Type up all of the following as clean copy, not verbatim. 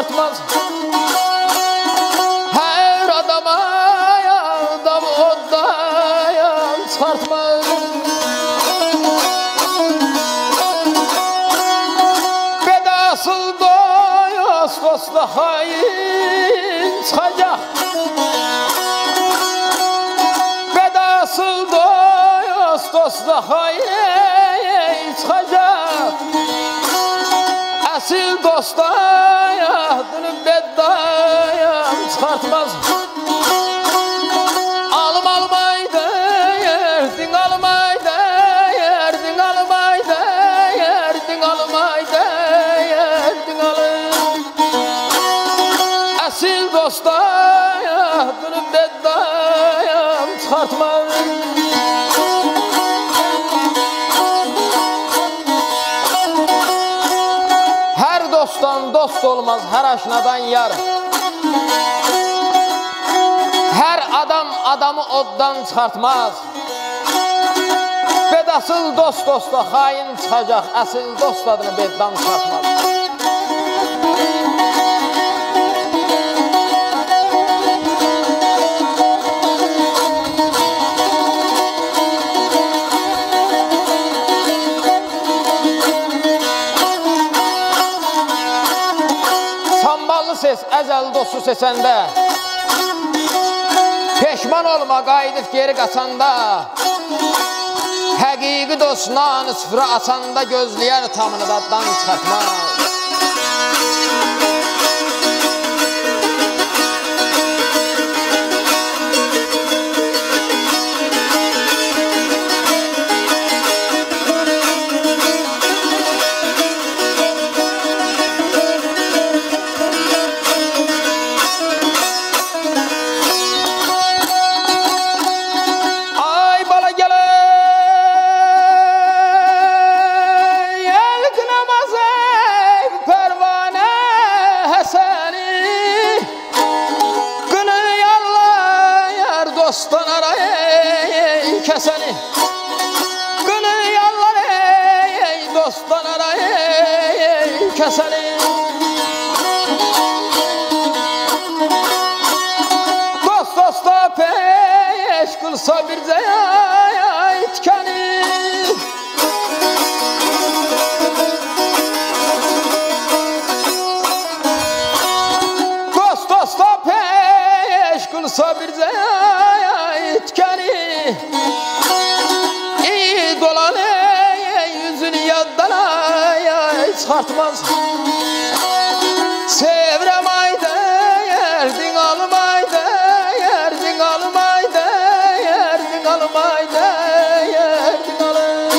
çıxartmaz. Hər adama adam oddan çıxartmaz. Bedasıl dost dostla hain çıxacaq. Bedasıl dost dostla hain çıxacaq. Əsil dostaya dönüb beddayam çıxartmaz. Alım almaydı yerdin, almaydı yerdin, almaydı yerdin, almaydı yerdin, alım. Əsil dostaya dönüb beddayam çıxartmaz. Dostdan dost olmaz, her aşnadan yar. Her adam adamı oddan çıxartmaz. Bedasıl dost dostla hain çıxacaq. Əsil dost adını beddan çıxartmaz. Ses əzəl dostu seçəndə, peşman olma qayıdıb geri qaçanda, həqiqi dost nanı sıfıra açanda gözləyər tamını daddan çıxartmaz. Dostdan arayın keseni, gını yallar ey, dostdan arayın keseni. Dost dosta peş kılsa bir tikeni. Dost dosta peş kılsa bir etkeni. İyi dolan ey, yüzünü yaddan ay çıkartmaz. Sevrem ayda yerdin, almayda yerdin, almayda yerdin, almayda yerdin, alım.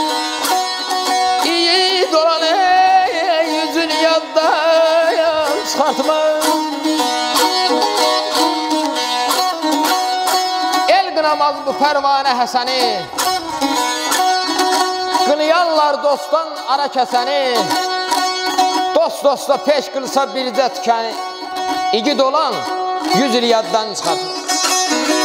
İyi dolan ey, yüzünü yaddan çıkartmaz. Qınamaz bu pərvanə Həsəni, qınıyarlar dostdan ara kəsəni. Dost dostla peş qılsa bircə tikəni, igid olan 100 il yaddan çıxartmaz.